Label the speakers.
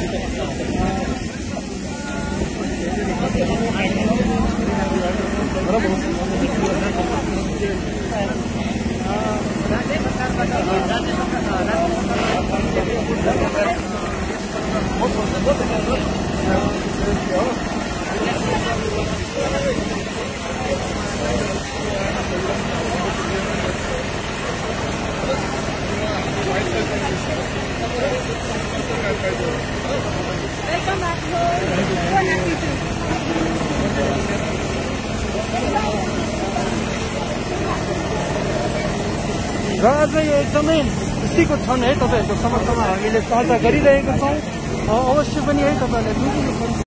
Speaker 1: र अझ यो एकदमै खुसीको क्षण है तपाईहरुको समक्षमा हामीले चर्चा गरिरहेका छौं। अवश्य पनि है तपाईहरुले